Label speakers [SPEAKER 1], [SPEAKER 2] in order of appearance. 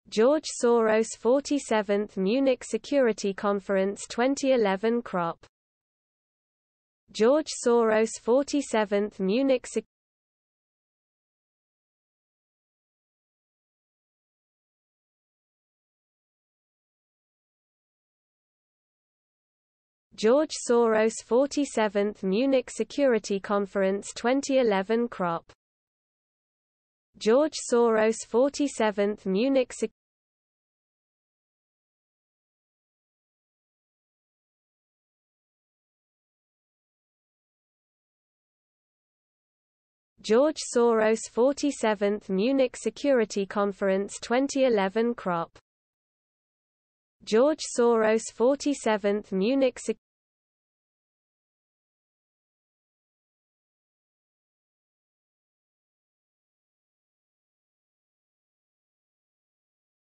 [SPEAKER 1] George Soros 47th Munich Security Conference 2011 crop. George Soros 47th Munich George Soros 47th Munich Security Conference 2011 crop. George Soros 47th Munich George Soros 47th Munich Security Conference 2011 crop. George Soros 47th Munich